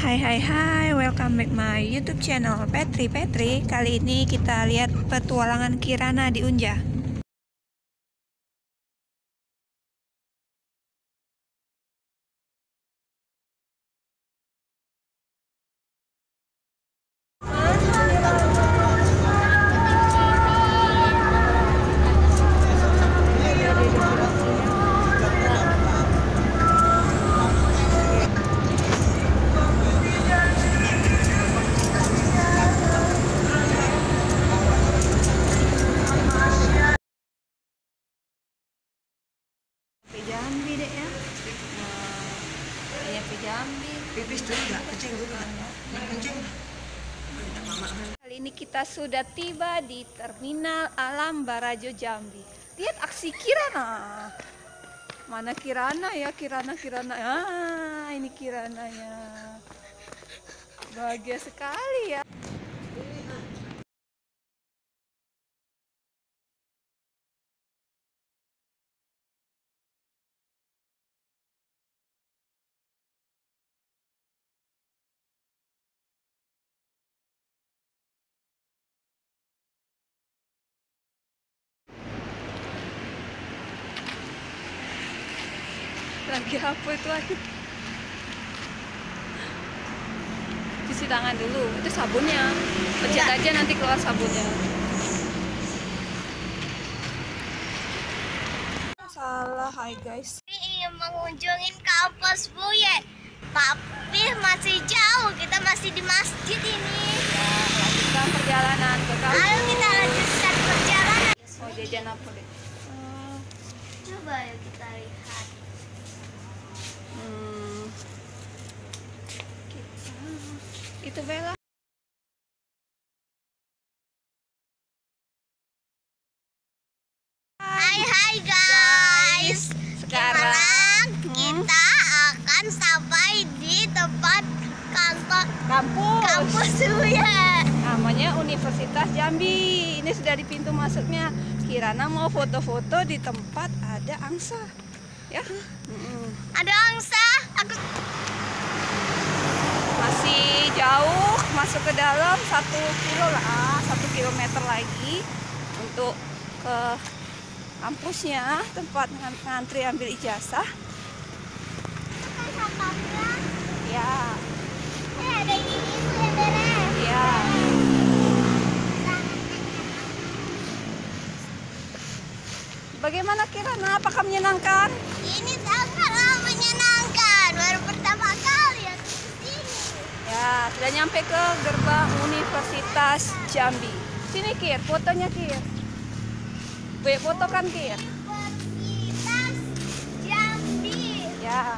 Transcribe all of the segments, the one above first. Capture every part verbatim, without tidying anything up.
Hai hai hai, welcome back my YouTube channel Petri Petri. Kali ini kita lihat petualangan Kirana di Unja. Jambi deh ya. Nah, ini Jambi. Pipis tuh nggak kencing juga, nggak kencing. Kali ini kita sudah tiba di Terminal Alam Barajo Jambi. Lihat aksi Kirana. Mana Kirana ya, Kirana Kirana. Ah, ini Kirananya. Bahagia sekali ya. Lagi apa itu aduh. Cuci tangan dulu, itu sabunnya. Pencet aja nanti keluar sabunnya. Salah, hai guys. Ingin mengunjungi kampus Buyet, tapi masih jauh. Kita masih di masjid ini. Ya, lanjutkan perjalanan ke kampus. Ayo kita lanjutkan perjalanan. Mau jajan apa deh? Hmm, Coba yuk kita lihat. hmm. Kita... Itu Bella. Hai hai guys. Sekarang hmm, kita akan sampai di tempat kantor kampus. kampus Buyet. Namanya Universitas Jambi. Ini sudah di pintu masuknya. Kirana mau foto-foto di tempat ada angsa. Ya. Mm-mm. Ada angsa. Aku Masih jauh masuk ke dalam satu kilo lah, satu kilometer lagi untuk ke kampusnya, tempat ngan- ngantri ambil ijazah. kan sampahnya. Ya, Eh ada ini tuh yang beres. ya. Bagaimana Kirana? Apakah menyenangkan? Ini sangatlah menyenangkan. Baru pertama kali aku kesini. Ya, sudah nyampe ke gerbang Universitas Jambi. Sini Kir, fotonya Kir. Baik foto kan Kir? Universitas Jambi. Ya.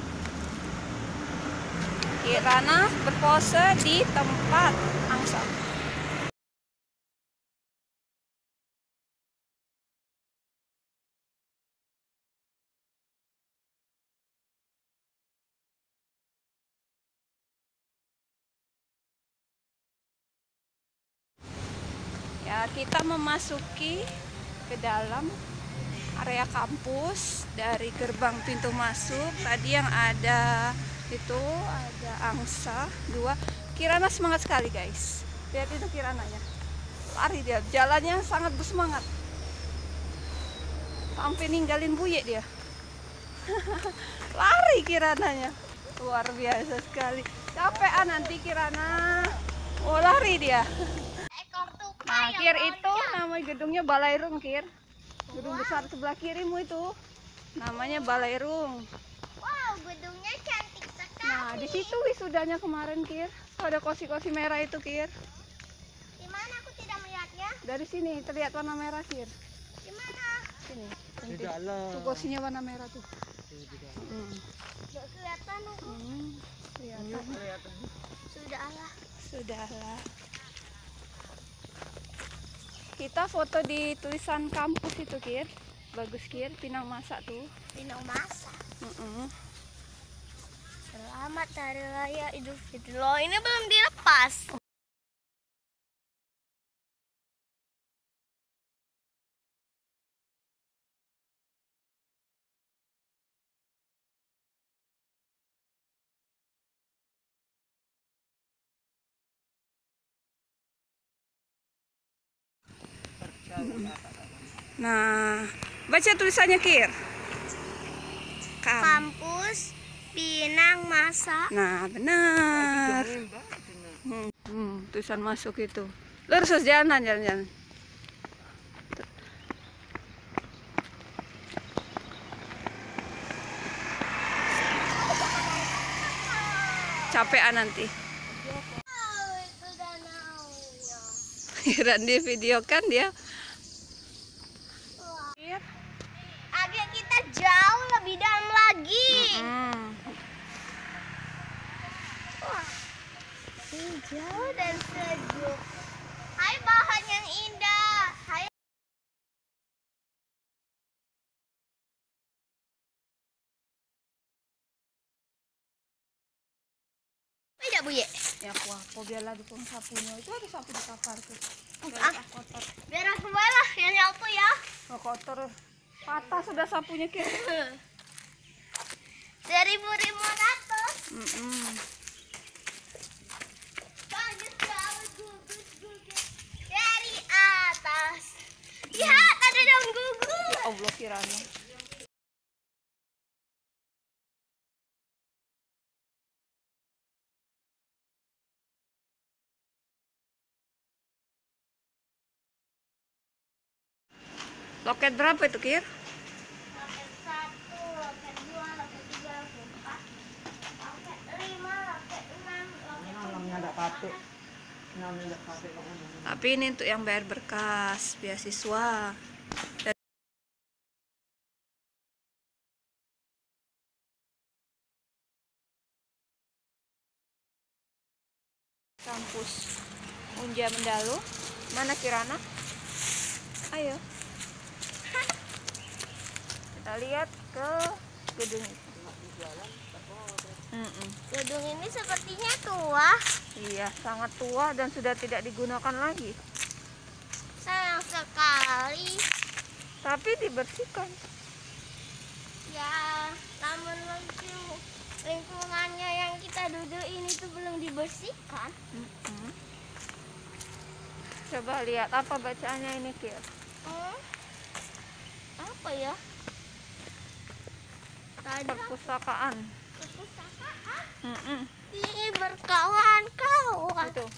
Kirana berpose di tempat angsa. Ya, kita memasuki ke dalam area kampus dari gerbang pintu masuk. Tadi yang ada itu ada angsa dua. Kirana semangat sekali guys. Lihat itu Kirananya. Lari dia, jalannya sangat bersemangat. Sampai ninggalin Buye dia. Lari Kirananya. Luar biasa sekali. Capean nanti Kirana. Oh, lari dia. Ekor tupai Nah, yang Kir itu panjang. nama gedungnya Balairung, Kir. Gedung besar sebelah kirimu itu namanya Balairung. Wow, gedungnya cantik sekali. Nah, di situ wisudanya kemarin, Kir. Ada kosi-kosi merah itu, Kir. Di mana aku tidak melihatnya? Dari sini terlihat warna merah, Kir. Di mana? Sini. Di Tuh dalam. kosinya warna merah tuh. Mm. Gak kelihatan. Oh. Hmm, kelihatan. Sudahlah. Sudahlah. Kita foto di tulisan kampus itu, Kir. Bagus, Kir. Pinang masak tuh. Pinang masak. Mm-mm. Selamat Hari Raya Idul Fitri. Loh, ini belum dilepas. Nah, baca tulisannya Kir. Kam. Kampus Pinang Masa. Nah, benar. Hmm, hmm, tulisan masuk itu. Lurus jalan, jalan-jalan. Capean nanti. Oh, itu danaunya. Dan di video kan dia. Agak kita jauh lebih dalam lagi. Hmm. Wah, hijau dan sejuk. Hai bahan yang indah. Hai. Tidak Bu Ye. Ya aku aku biarlah dukung sapunya. Itu ada sapu di kamar tuh. Ah, Kotor. biar aku lah yang nyapu ya. Oh, kotor. Patah sudah sapunya Kir. Seribu lima ratus. Mm-mm. Banyak banget gugus gugus dari atas. Lihat ada daun gugus. Ya Allah kiranya. Loket berapa itu Kir? Loket satu, loket dua, loket tiga, loket empat, loket lima, loket enam, loket Malamnya ada pakai. Namanya ada pakai. Tapi ini untuk yang bayar berkas beasiswa. Dan kampus Unja Mendalu. Mana Kirana? Ayo. Kita lihat ke gedung itu. Mm-mm. Gedung ini sepertinya tua. Iya, sangat tua dan sudah tidak digunakan lagi. Sayang sekali. Tapi dibersihkan. Ya, namun lingku- lingkungannya yang kita duduk ini tuh belum dibersihkan. Mm-mm. Coba lihat apa bacaannya ini Kir. Hmm? Apa ya? Tadi Perpustakaan. perpustakaan. Mm-mm. Ini berkawan-kawan. Itu.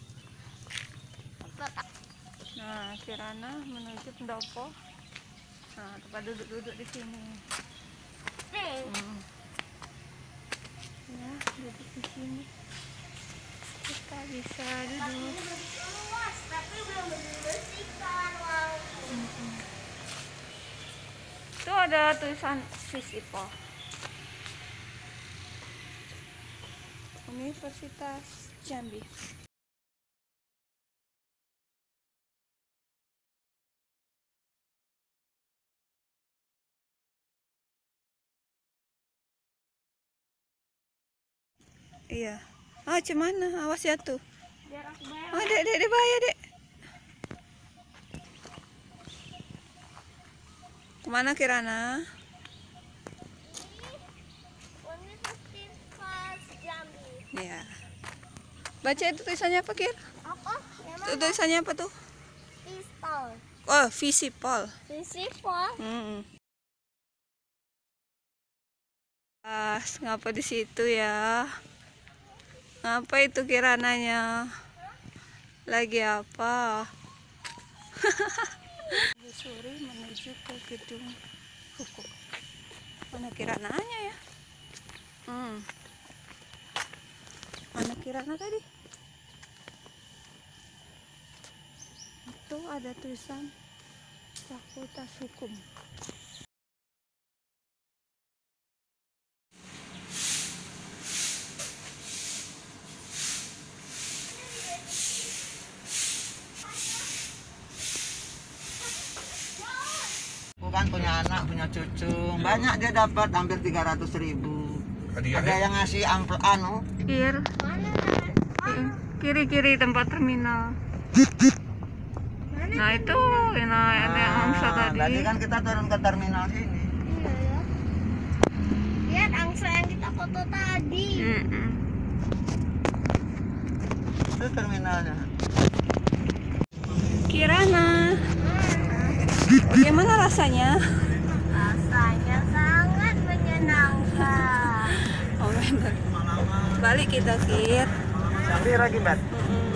Nah, Kirana menuju pendopo. Nah, tempat duduk-duduk di sini. Hmm. Ya, duduk di sini. Kita bisa duduk. Luas, tapi belum dibersihkan. Wow. Itu ada tulisan Visipol. Universitas Jambi. Iya. Ah, cuman awas ya tuh. Biar aku bayar. Oh, dek, dek, dek, bahaya, dek. Kemana Kirana? Universitas Jambi. Ya. Baca itu tulisannya apa, Kir? Apa? Yang Itu mana? tulisannya apa tuh? Pistol. Oh, Visipol. Visipol. Hmm. Ah, ngapa di situ ya? Ngapa itu Kirananya? Lagi apa? Sore menuju ke gedung hukum. Mana Kirananya ya? Hmm. Mana Kirana tadi? Itu ada tulisan Fakultas Hukum. Bukan punya anak, punya cucu. Banyak dia dapat hampir tiga ratus ribu. Ada yang ngasih ampel anu. Kir, kiri-kiri tempat terminal. Nah itu, nah ada yang angsa tadi. Tadi kan kita turun ke terminal sini. Iya ya. Lihat angsa yang kita foto tadi. Mm-mm. Itu terminalnya. Kirana, Hmm. Bagaimana rasanya? Rasanya sangat menyenangkan. Oh, bener. Balik kita, Kit. Sampai lagi, Mbak. Mm-mm.